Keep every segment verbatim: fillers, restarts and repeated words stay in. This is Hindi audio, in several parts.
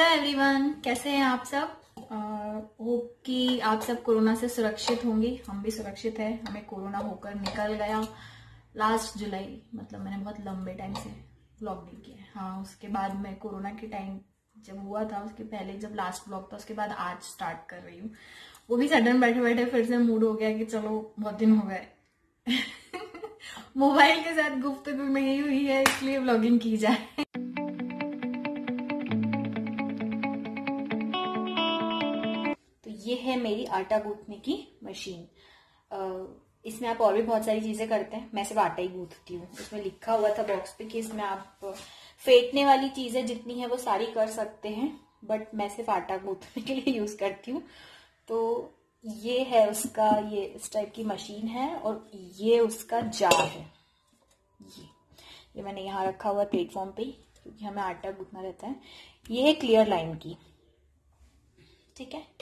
हेलो एवरीवन, कैसे हैं आप सब। होप कि आप सब कोरोना से सुरक्षित होंगे। हम भी सुरक्षित हैं। हमें कोरोना होकर निकल गया लास्ट जुलाई, मतलब मैंने बहुत लंबे टाइम से व्लॉग नहीं किया। हाँ, उसके बाद मैं कोरोना के टाइम जब हुआ था उसके पहले जब लास्ट व्लॉग था उसके बाद आज स्टार्ट कर रही हूँ। वो भी सडन बैठे बैठे फिर से मूड हो गया कि चलो बहुत दिन हो गए मोबाइल के साथ गुफ्तगू में यही हुई है, इसलिए व्लॉगिंग की जाए। ये है मेरी आटा गूंथने की मशीन। इसमें आप और भी बहुत सारी चीजें करते हैं, मैं सिर्फ आटा ही गूंथती हूँ। इसमें लिखा हुआ था बॉक्स पे कि इसमें आप फेंटने वाली चीजें जितनी है वो सारी कर सकते हैं, बट मैं सिर्फ आटा गूंथने के लिए यूज करती हूँ। तो ये है उसका, ये इस टाइप की मशीन है और ये उसका जार है। ये ये मैंने यहाँ रखा हुआ प्लेटफॉर्म पे क्योंकि हमें आटा गूंथना रहता है। ये है क्लियर लाइन की, ठीक है।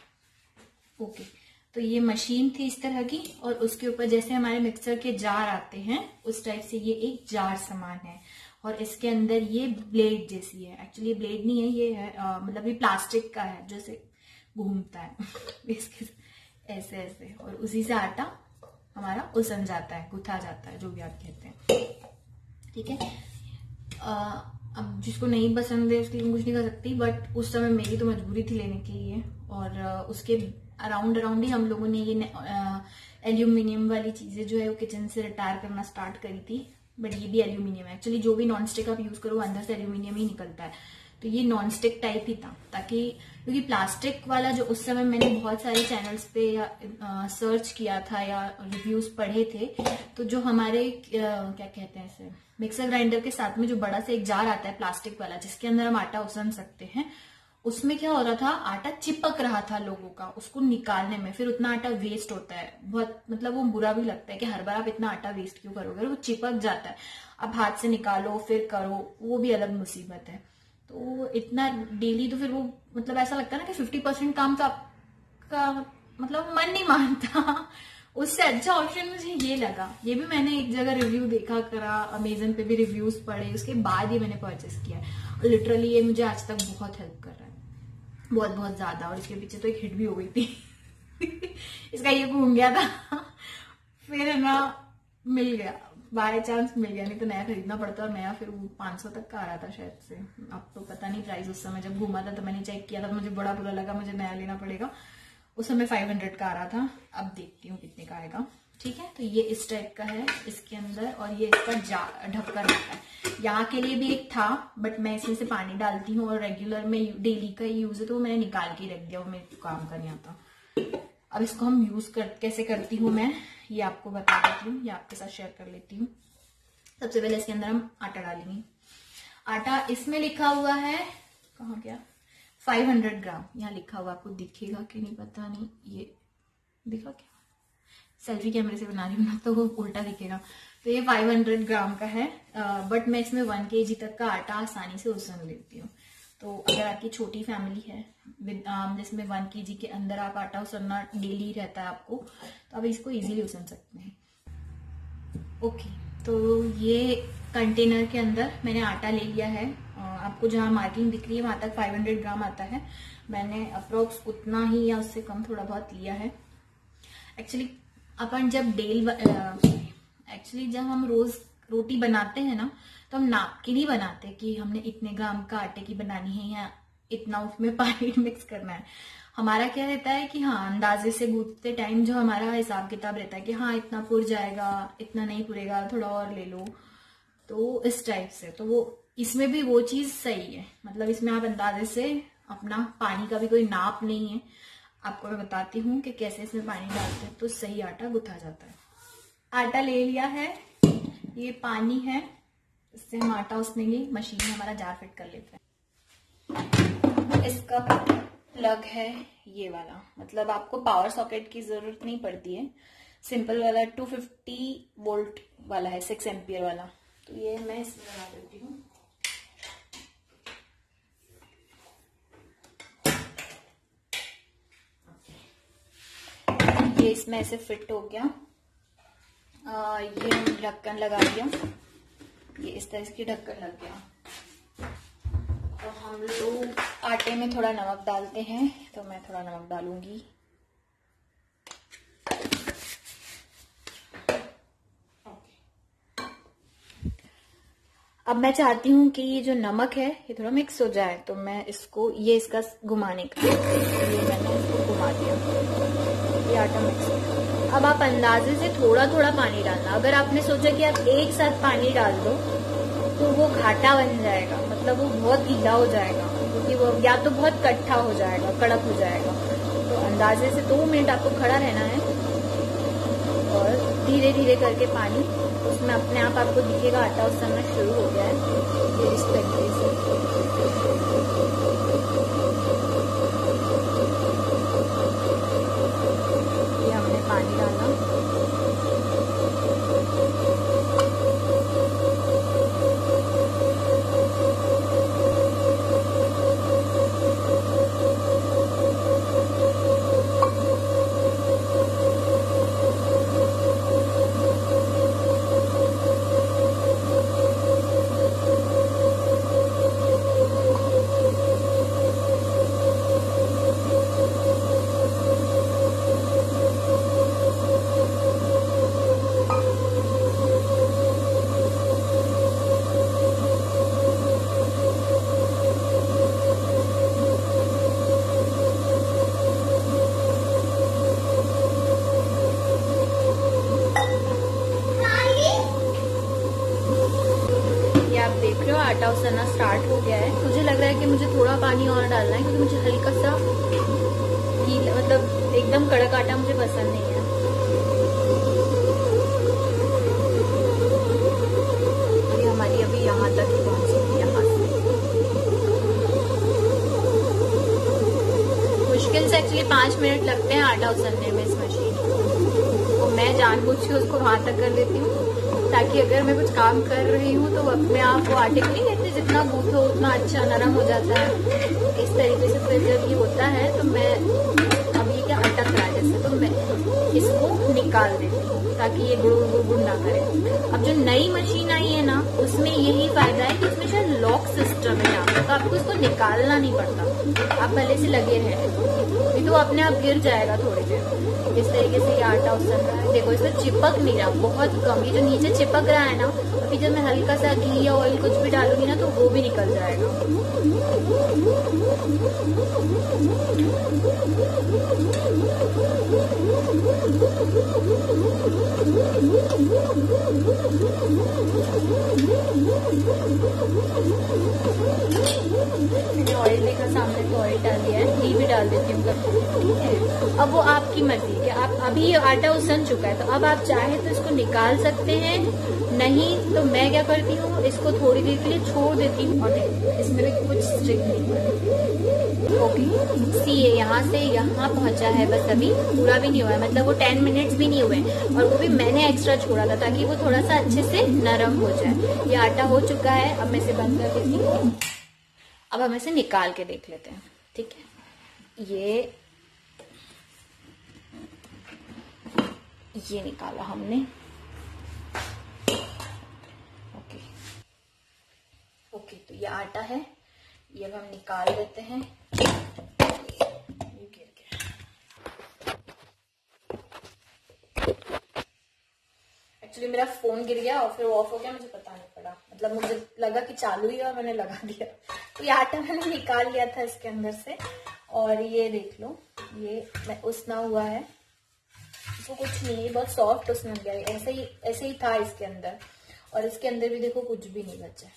Okay okay. तो ये मशीन थी इस तरह की और उसके ऊपर जैसे हमारे मिक्सर के जार आते हैं उस टाइप से ये एक जार सामान है और इसके अंदर ये ब्लेड जैसी है। एक्चुअली ये ब्लेड नहीं है, ये है आ, मतलब ये प्लास्टिक का है जैसे घूमता है इसके ऐसे ऐसे, और उसी से आटा हमारा उसन जाता है, गुथा जाता है, जो भी आप कहते हैं, ठीक है। आ, अब जिसको नहीं पसंद है उसके लिए कुछ नहीं कर सकती, बट उस समय मेरी तो मजबूरी थी लेने के लिए। और उसके अराउंड अराउंड ही हम लोगों ने ये एल्यूमिनियम वाली चीजें जो है वो किचन से रिटायर करना स्टार्ट करी थी। बट ये भी एल्यूमिनियम है। एक्चुअली जो भी नॉन स्टिक आप यूज करो अंदर से एल्यूमिनियम ही निकलता है, तो ये नॉन स्टिक टाइप ही था। ताकि क्योंकि प्लास्टिक वाला जो उस समय मैंने बहुत सारे चैनल्स पे या आ, सर्च किया था या रिव्यूज पढ़े थे, तो जो हमारे आ, क्या कहते हैं इसे, मिक्सर ग्राइंडर के साथ में जो बड़ा सा एक जार आता है प्लास्टिक वाला जिसके अंदर हम आटा उसन सकते हैं, उसमें क्या हो रहा था, आटा चिपक रहा था लोगों का उसको निकालने में। फिर उतना आटा वेस्ट होता है बहुत, मतलब वो बुरा भी लगता है कि हर बार आप इतना आटा वेस्ट क्यों करोगे, वो चिपक जाता है। अब हाथ से निकालो फिर करो, वो भी अलग मुसीबत है। तो इतना डेली तो फिर वो मतलब ऐसा लगता है ना कि फिफ्टी परसेंट काम तो आपका मतलब मन नहीं मानता। उससे अच्छा ऑप्शन मुझे ये लगा। ये भी मैंने एक जगह रिव्यू देखा करा, अमेजन पे भी रिव्यूज पढ़े, उसके बाद ये मैंने परचेस किया है। लिटरली ये मुझे आज तक बहुत हेल्प कर रहा है, बहुत बहुत ज्यादा। और इसके पीछे तो एक हिट भी हो गई थी इसका ये घूम गया था फिर है ना मिल गया, बाय चांस मिल गया, नहीं तो नया खरीदना पड़ता। और नया फिर वो पांच सौ तक का आ रहा था शायद से, अब तो पता नहीं प्राइस। उस समय जब घूमा था तो मैंने चेक किया था तो मुझे बड़ा बुरा लगा, मुझे नया लेना पड़ेगा। उस समय फाइव हंड्रेड का आ रहा था, अब देखती हूँ कितने का आएगा, ठीक है। तो ये इस टाइप का है इसके अंदर, और ये इसका ढक्कन आता है। यहाँ के लिए भी एक था बट मैं इसमें से पानी डालती हूँ और रेगुलर में डेली का यूज है तो मैंने निकाल के रख दिया, वो मेरे काम का नहीं आता। अब इसको हम यूज कर कैसे करती हूँ मैं ये आपको बता देती हूँ, ये आपके साथ शेयर कर लेती हूँ। सबसे पहले इसके अंदर हम आटा डालेंगे। आटा इसमें लिखा हुआ है, कहाँ गया, फाइव हंड्रेड ग्राम। यहाँ लिखा हुआ, आपको दिखेगा कि नहीं पता नहीं, ये दिखा क्या, सेल्फी कैमरे से बना रही हूँ ना तो वो उल्टा दिखेगा। तो ये फाइव हंड्रेड ग्राम का है, बट मैं इसमें वन केजी तक का आटा आसानी से उसन लेती हूँ। तो अगर आपकी छोटी फैमिली है जिसमें वन केजी के अंदर आप आटा उसनना डेली रहता है आपको, तो आप इसको इजीली उसन सकते हैं। ओके, तो ये कंटेनर के अंदर मैंने आटा ले लिया है। आपको जहाँ मार्किंग दिख रही है वहां तक फाइव हंड्रेड ग्राम आता है। मैंने अप्रोक्स उतना ही या उससे कम थोड़ा बहुत लिया है। एक्चुअली अपन जब डेल एक्चुअली जब हम रोज रोटी बनाते हैं ना तो हम नाप के नहीं बनाते कि हमने इतने ग्राम का आटे की बनानी है या इतना उसमें पानी मिक्स करना है। हमारा क्या रहता है कि हाँ, अंदाजे से गूंथते टाइम जो हमारा हिसाब किताब रहता है कि हाँ इतना पुर जाएगा, इतना नहीं पुरेगा, थोड़ा और ले लो, तो इस टाइप से। तो वो इसमें भी वो चीज सही है, मतलब इसमें आप अंदाजे से अपना, पानी का भी कोई नाप नहीं है। आपको मैं बताती हूँ कि कैसे इसमें पानी डालते हैं तो सही आटा गुथा जाता है। आटा ले लिया है, ये पानी है, इससे हम आटा उसनेंगे। मशीन में हमारा जार फिट कर लेते हैं। इसका प्लग है ये वाला, मतलब आपको पावर सॉकेट की जरूरत नहीं पड़ती है, सिंपल वाला टू फिफ्टी वोल्ट वाला है, सिक्स एम्पियर वाला। तो ये मैं इसमें लगा देती हूँ। ये इसमें ऐसे फिट हो गया। आ, ये ढक्कन लगा दिया, ये इस तरह की ढक्कन लग गया। तो हम लोग आटे में थोड़ा नमक डालते हैं, तो मैं थोड़ा नमक डालूंगी। अब मैं चाहती हूँ कि ये जो नमक है ये थोड़ा मिक्स हो जाए, तो मैं इसको ये इसका घुमाने का ये मैंने इसको घुमा दिया, ये आटा मिक्स हो गया। अब आप अंदाजे से थोड़ा थोड़ा पानी डालना। अगर आपने सोचा कि आप एक साथ पानी डाल दो तो वो घाटा बन जाएगा, मतलब वो बहुत गीला हो जाएगा, क्योंकि वो या तो बहुत कट्ठा हो जाएगा, कड़क हो जाएगा। तो अंदाजे से दो मिनट आपको खड़ा रहना है और धीरे धीरे करके पानी उसमें अपने आप आपको दिखेगा आटा उसमें शुरू हो गया है। ये इस तरीके से ये हमने पानी डाला। आटा उसना स्टार्ट हो गया है। मुझे लग रहा है कि मुझे थोड़ा पानी और डालना है, क्योंकि मुझे हल्का सा गीला, मतलब एकदम कड़क आटा मुझे पसंद नहीं है। ये हमारी अभी यहाँ तक ही पहुंची, यहाँ से मुश्किल से एक्चुअली पांच मिनट लगते हैं आटा उसलने में इस मशीन को। तो मैं जानबूझ के उसको वहां तक कर देती हूँ, ताकि अगर मैं कुछ काम कर रही हूँ तो अपने आप वो आटे को नहीं कहते, जितना गूंथो उतना अच्छा नरम हो जाता है। इस तरीके से फिर जब ये होता है तो मैं अब ये क्या अटक रहा है जैसे, तो मैं इसको निकाल देती हूँ ताकि ये गुड़ गुड़ गुड़ ना करे। अब जो नई मशीन आई है ना, उसमें यही फायदा है कि उसमें शायद लॉक सिस्टम है यहाँ पर, तो आपको इसको निकालना नहीं पड़ता, आप भले से लगे रहे, नहीं तो अपने आप गिर जाएगा थोड़ी देर। इस तरीके से ये आटा उसल रहा है, देखो इसमें चिपक नहीं रहा, बहुत कम। ये जो नीचे चिपक रहा है ना, अभी जब मैं हल्का सा घी या ऑयल कुछ भी डालूंगी ना तो वो भी निकल जाएगा। ऑयल देखा सामने, तो ऑयल डाल दिया है, घी भी डाल देती हूँ ठीक है। अब वो आपकी मर्जी है, आप अभी ये आटा उसन चुका है, तो अब आप चाहे तो इसको निकाल सकते हैं, नहीं तो मैं क्या करती हूँ, इसको थोड़ी देर के लिए छोड़ देती हूँ। और इसमें भी कुछ स्ट्रिक नहीं। ओके, सी ये यहाँ से यहाँ पहुंचा है, बस अभी पूरा भी नहीं हुआ है, मतलब वो टेन मिनट्स भी नहीं हुए, और वो भी मैंने एक्स्ट्रा छोड़ा था ताकि वो थोड़ा सा अच्छे से नरम हो जाए। ये आटा हो चुका है, अब मैं इसे बंद कर देती हूँ। अब हम इसे निकाल के देख लेते हैं, ठीक है। ये ये निकाला हमने, ओके ओके। तो ये आटा है, ये अब हम निकाल देते हैं। ये गिर गया। एक्चुअली मेरा फोन गिर गया और फिर ऑफ हो गया, मुझे पता नहीं पड़ा, मतलब मुझे लगा कि चालू ही और मैंने लगा दिया। तो ये आटा मैंने निकाल लिया था इसके अंदर से, और ये देख लो, ये मैं उसना हुआ है, इसको कुछ नहीं है, बहुत सॉफ्ट उसमें गया है, ऐसे ही ऐसे ही था इसके अंदर, और इसके अंदर भी देखो कुछ भी नहीं बचा।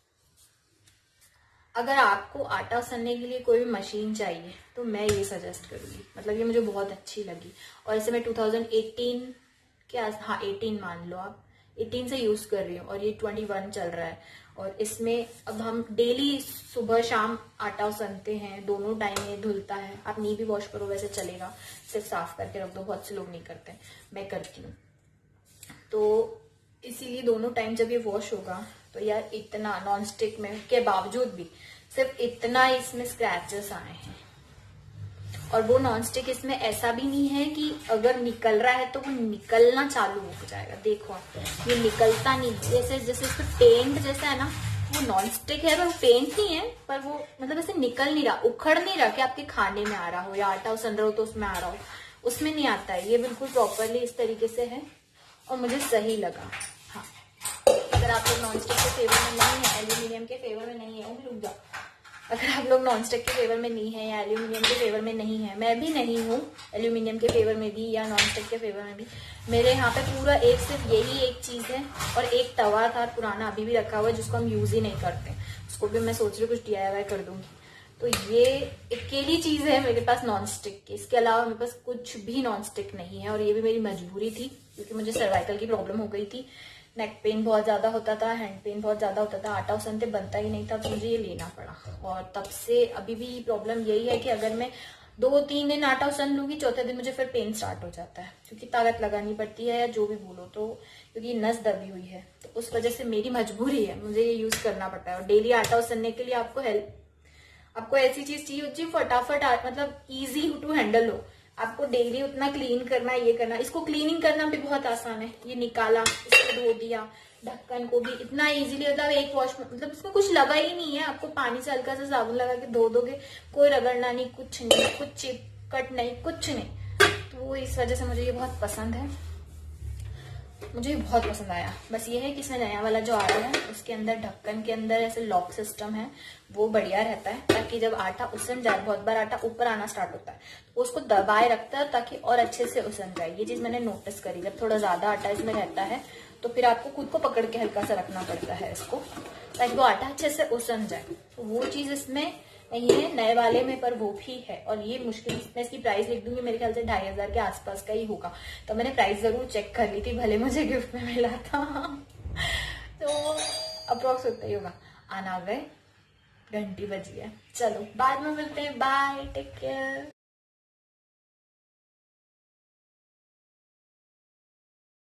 अगर आपको आटा सनने के लिए कोई भी मशीन चाहिए तो मैं ये सजेस्ट करूंगी, मतलब ये मुझे बहुत अच्छी लगी। और इसे मैं टू थाउजेंड एटीन के आस हाँ एटीन मान लो आप, एटीन से यूज कर रही हूँ, और ये ट्वेंटी वन चल रहा है। और इसमें अब हम डेली सुबह शाम आटा सनते हैं, दोनों टाइम ये धुलता है। आप नहीं भी वॉश करो वैसे चलेगा, सिर्फ साफ करके रख दो, बहुत से लोग नहीं करते, मैं करती हूँ। तो इसीलिए दोनों टाइम जब ये वॉश होगा तो यार इतना नॉन स्टिक में के बावजूद भी सिर्फ इतना इसमें स्क्रैचेस आए हैं। और वो नॉन स्टिक इसमें ऐसा भी नहीं है कि अगर निकल रहा है तो वो निकलना चालू हो जाएगा, देखो ये निकलता नहीं, जैसे जैसे इसको टेंट जैसा है ना, वो नॉन स्टिक है, पर वो पेंट नहीं है, पर वो मतलब ऐसे निकल नहीं रहा, उखड़ नहीं रहा कि आपके खाने में आ रहा हो या आटा उसन रहा हो तो उसमें आ रहा हो, उसमें नहीं आता है। ये बिल्कुल प्रॉपरली इस तरीके से है और मुझे सही लगा। हाँ, अगर आप लोग नॉन स्टिक के फेवर में नहीं है, एल्यूमिनियम के फेवर में नहीं है, वो भी रुक जाओ, अगर आप लोग नॉन स्टिक के फेवर में नहीं है या एल्यूमिनियम के फेवर में नहीं है, मैं भी नहीं हूँ एल्यूमिनियम के फेवर में भी या नॉन स्टिक के फेवर में भी, मेरे यहाँ पे पूरा एक सिर्फ यही एक चीज है और एक तवा था पुराना अभी भी रखा हुआ है जिसको हम यूज ही नहीं करते, उसको भी मैं सोच रही हूँ कुछ डी आई वाई कर दूंगी। तो ये अकेली चीज है मेरे पास नॉन स्टिक की, इसके अलावा मेरे पास कुछ भी नॉन स्टिक नहीं है। और ये भी मेरी मजबूरी थी क्योंकि मुझे सर्वाइकल की प्रॉब्लम हो गई थी, नेक पेन बहुत ज्यादा होता था, हैंड पेन बहुत ज्यादा होता था, आटा उसनते बनता ही नहीं था, तो मुझे ये लेना पड़ा। और तब से अभी भी प्रॉब्लम यही है कि अगर मैं दो तीन दिन आटा उसन लूंगी, चौथे दिन मुझे फिर पेन स्टार्ट हो जाता है क्योंकि ताकत लगानी पड़ती है या जो भी बोलो, तो क्योंकि नस दबी हुई है, तो उस वजह से मेरी मजबूरी है, मुझे ये यूज करना पड़ता है। और डेली आटा उसनने के लिए आपको हेल्प, आपको ऐसी चीज चाहिए होती है फटाफट, मतलब इजी टू हैंडल हो, आपको डेली उतना क्लीन करना, ये करना, इसको क्लीनिंग करना भी बहुत आसान है। ये निकाला, इसको धो दिया, ढक्कन को भी इतना इजीली, मतलब एक वॉश, मतलब इसमें कुछ लगा ही नहीं है, आपको पानी से हल्का सा साबुन लगा के धो दोगे, कोई रगड़ना नहीं, कुछ नहीं, कुछ चिपकट नहीं, कुछ नहीं। तो इस वजह से मुझे ये बहुत पसंद है, मुझे बहुत पसंद आया। बस ये है कि इसमें नया वाला जो आ रहा है उसके अंदर ढक्कन के अंदर ऐसे लॉक सिस्टम है, वो बढ़िया रहता है ताकि जब आटा उसन जाए, बहुत बार आटा ऊपर आना स्टार्ट होता है तो उसको दबाए रखता है ताकि और अच्छे से उसन जाए। ये चीज मैंने नोटिस करी, जब थोड़ा ज्यादा आटा इसमें रहता है तो फिर आपको खुद को पकड़ के हल्का सा रखना पड़ता है इसको, ताकि वो आटा अच्छे से उसन जाए। तो वो चीज इसमें नहीं है नए वाले में, पर वो भी है। और ये मुश्किल, मैं इसकी प्राइस लिख दूंगी, मेरे ख्याल से ढाई हजार के आसपास का ही होगा, तो मैंने प्राइस जरूर चेक कर ली थी, भले मुझे गिफ्ट में मिला था तो अप्रोक्स उतना ही होगा। आना गए, घंटी बजी है, चलो बाद में मिलते हैं, बाय, टेक केयर।